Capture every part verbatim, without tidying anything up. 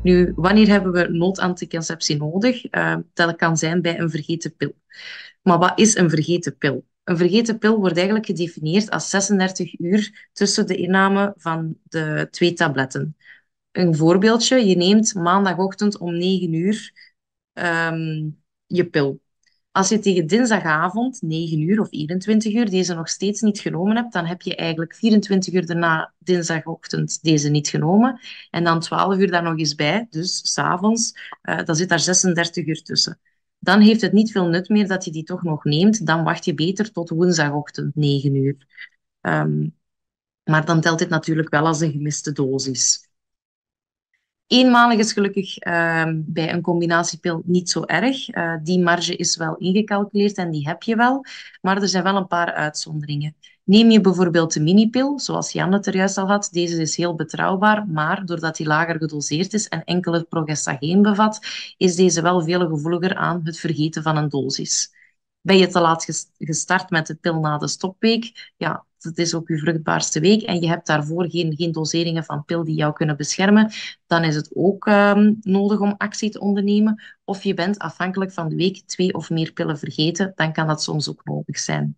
Nu, wanneer hebben we noodanticonceptie nodig? Uh, dat kan zijn bij een vergeten pil. Maar wat is een vergeten pil? Een vergeten pil wordt eigenlijk gedefinieerd als zesendertig uur tussen de inname van de twee tabletten. Een voorbeeldje, je neemt maandagochtend om negen uur um, je pil. Als je tegen dinsdagavond, negen uur of eenentwintig uur, deze nog steeds niet genomen hebt, dan heb je eigenlijk vierentwintig uur daarna dinsdagochtend deze niet genomen. En dan twaalf uur daar nog eens bij, dus 's avonds, uh, dan zit daar zesendertig uur tussen. Dan heeft het niet veel nut meer dat je die toch nog neemt. Dan wacht je beter tot woensdagochtend, negen uur. Um, maar dan telt dit natuurlijk wel als een gemiste dosis. Eenmalig is gelukkig uh, bij een combinatiepil niet zo erg. Uh, die marge is wel ingecalculeerd en die heb je wel. Maar er zijn wel een paar uitzonderingen. Neem je bijvoorbeeld de minipil, zoals Jan het er juist al had. Deze is heel betrouwbaar, maar doordat die lager gedoseerd is en enkel het progestageen bevat, is deze wel veel gevoeliger aan het vergeten van een dosis. Ben je te laat gestart met de pil na de stopweek? Ja, het is ook je vruchtbaarste week en je hebt daarvoor geen, geen doseringen van pil die jou kunnen beschermen, dan is het ook um, nodig om actie te ondernemen. Of je bent afhankelijk van de week twee of meer pillen vergeten, dan kan dat soms ook nodig zijn.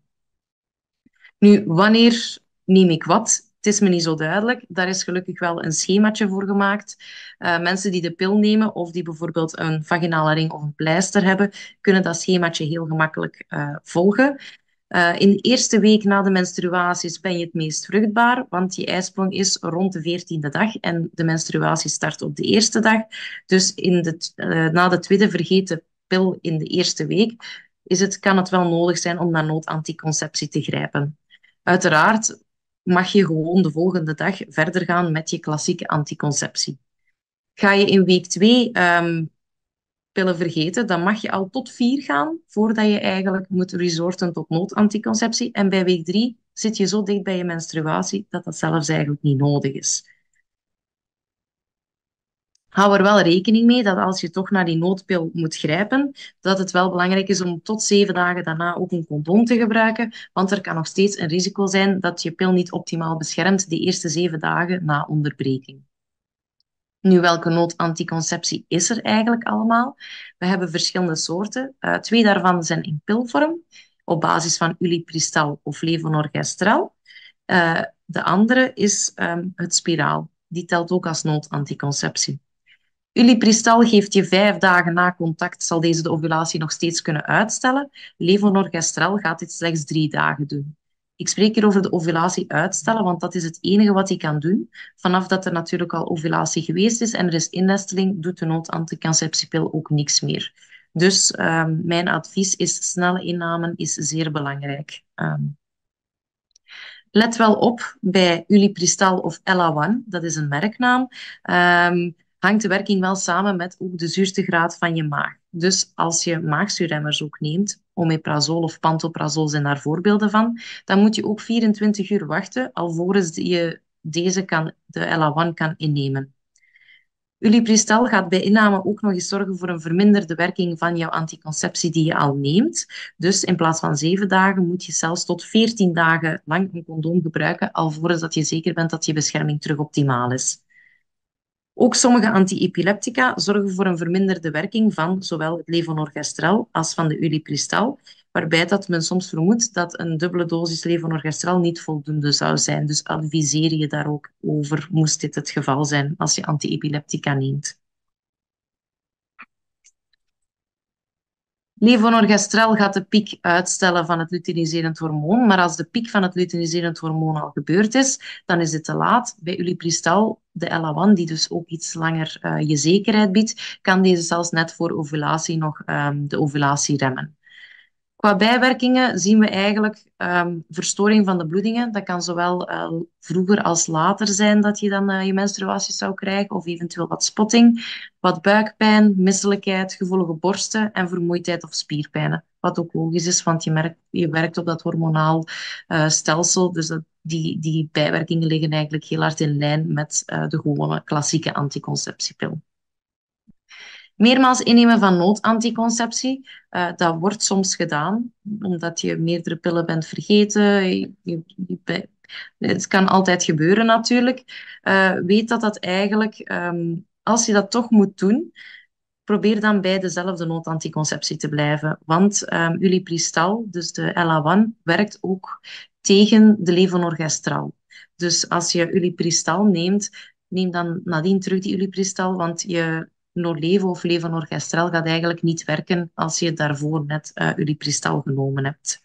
Nu, wanneer neem ik wat? Het is me niet zo duidelijk. Daar is gelukkig wel een schemaatje voor gemaakt. Uh, mensen die de pil nemen of die bijvoorbeeld een vaginale ring of een pleister hebben, kunnen dat schemaatje heel gemakkelijk uh, volgen. Uh, in de eerste week na de menstruaties ben je het meest vruchtbaar, want je ijsprong is rond de veertiende dag en de menstruatie start op de eerste dag. Dus in de, uh, na de tweede vergeten pil in de eerste week is het, kan het wel nodig zijn om naar noodanticonceptie te grijpen. Uiteraard mag je gewoon de volgende dag verder gaan met je klassieke anticonceptie. Ga je in week twee um, pillen vergeten, dan mag je al tot vier gaan voordat je eigenlijk moet resorten tot noodanticonceptie. En bij week drie zit je zo dicht bij je menstruatie dat dat zelfs eigenlijk niet nodig is. Hou er wel rekening mee dat als je toch naar die noodpil moet grijpen, dat het wel belangrijk is om tot zeven dagen daarna ook een condoom te gebruiken, want er kan nog steeds een risico zijn dat je pil niet optimaal beschermt de eerste zeven dagen na onderbreking. Nu, welke noodanticonceptie is er eigenlijk allemaal? We hebben verschillende soorten. Uh, twee daarvan zijn in pilvorm, op basis van ulipristal of levonorgestrel. Uh, de andere is um, het spiraal. Die telt ook als noodanticonceptie. Ulipristal geeft je vijf dagen na contact, zal deze de ovulatie nog steeds kunnen uitstellen. Levonorgestrel gaat dit slechts drie dagen doen. Ik spreek hier over de ovulatie uitstellen, want dat is het enige wat hij kan doen. Vanaf dat er natuurlijk al ovulatie geweest is en er is innesteling, doet de noodanticonceptiepil ook niks meer. Dus um, mijn advies is, snelle inname is zeer belangrijk. Um, let wel op bij Ulipristal of Ellaone, dat is een merknaam. Um, hangt de werking wel samen met ook de zuurtegraad van je maag. Dus als je maagzuurremmers ook neemt, omeprazol of pantoprazol zijn daar voorbeelden van, dan moet je ook vierentwintig uur wachten alvorens je deze kan, de Ellaone kan innemen. Ulipristal gaat bij inname ook nog eens zorgen voor een verminderde werking van jouw anticonceptie die je al neemt. Dus in plaats van zeven dagen moet je zelfs tot veertien dagen lang een condoom gebruiken, alvorens dat je zeker bent dat je bescherming terug optimaal is. Ook sommige anti-epileptica zorgen voor een verminderde werking van zowel het levonorgestrel als van de ulipristal, waarbij dat men soms vermoedt dat een dubbele dosis levonorgestrel niet voldoende zou zijn. Dus adviseer je daar ook over, moest dit het geval zijn als je anti-epileptica neemt. Levonorgestrel gaat de piek uitstellen van het luteiniserend hormoon, maar als de piek van het luteiniserend hormoon al gebeurd is, dan is het te laat. Bij ulipristal, de Ellaone, die dus ook iets langer uh, je zekerheid biedt, kan deze zelfs net voor ovulatie nog um, de ovulatie remmen. Qua bijwerkingen zien we eigenlijk um, verstoring van de bloedingen. Dat kan zowel uh, vroeger als later zijn dat je dan uh, je menstruatie zou krijgen, of eventueel wat spotting, wat buikpijn, misselijkheid, gevoelige borsten en vermoeidheid of spierpijnen. Wat ook logisch is, want je, merkt, je werkt op dat hormonaal uh, stelsel, dus dat, die, die bijwerkingen liggen eigenlijk heel hard in lijn met uh, de gewone klassieke anticonceptiepil. Meermaals innemen van noodanticonceptie, uh, dat wordt soms gedaan, omdat je meerdere pillen bent vergeten. Je, je, je, het kan altijd gebeuren natuurlijk. Uh, weet dat dat eigenlijk um, Als je dat toch moet doen, probeer dan bij dezelfde noodanticonceptie te blijven. Want um, ulipristal, dus de L A één, werkt ook tegen de levonorgestrel. Dus als je ulipristal neemt, neem dan nadien terug die ulipristal, want je Norlevo of levonorgestrel gaat eigenlijk niet werken als je daarvoor net uh, ulipristal genomen hebt.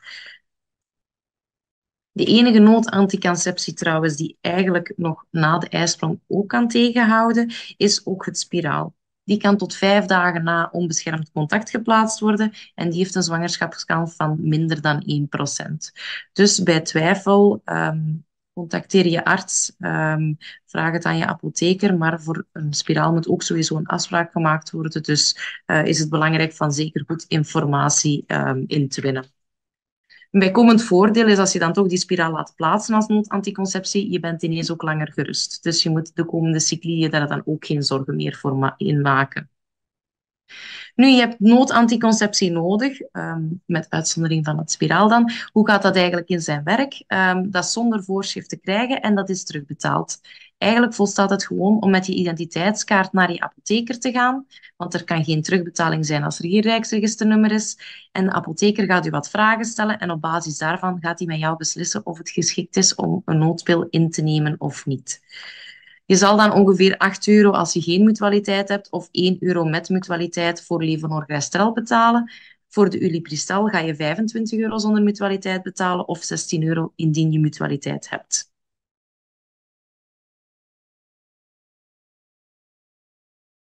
De enige noodanticonceptie trouwens die eigenlijk nog na de ijsprong ook kan tegenhouden, is ook het spiraal. Die kan tot vijf dagen na onbeschermd contact geplaatst worden en die heeft een zwangerschapskans van minder dan één procent. Dus bij twijfel um, contacteer je arts, um, vraag het aan je apotheker, maar voor een spiraal moet ook sowieso een afspraak gemaakt worden. Dus uh, is het belangrijk van zeker goed informatie um, in te winnen. Een bijkomend voordeel is als je dan toch die spiraal laat plaatsen als noodanticonceptie, je bent ineens ook langer gerust. Dus je moet de komende cycli je daar dan ook geen zorgen meer voor in maken. Nu, je hebt noodanticonceptie nodig, um, met uitzondering van het spiraal dan. Hoe gaat dat eigenlijk in zijn werk? Um, dat is zonder voorschrift te krijgen en dat is terugbetaald. Eigenlijk volstaat het gewoon om met je identiteitskaart naar je apotheker te gaan, want er kan geen terugbetaling zijn als er geen Rijksregisternummer is. En de apotheker gaat u wat vragen stellen en op basis daarvan gaat hij met jou beslissen of het geschikt is om een noodpil in te nemen of niet. Je zal dan ongeveer acht euro als je geen mutualiteit hebt of één euro met mutualiteit voor levonorgestrel betalen. Voor de ulipristal ga je vijfentwintig euro zonder mutualiteit betalen of zestien euro indien je mutualiteit hebt.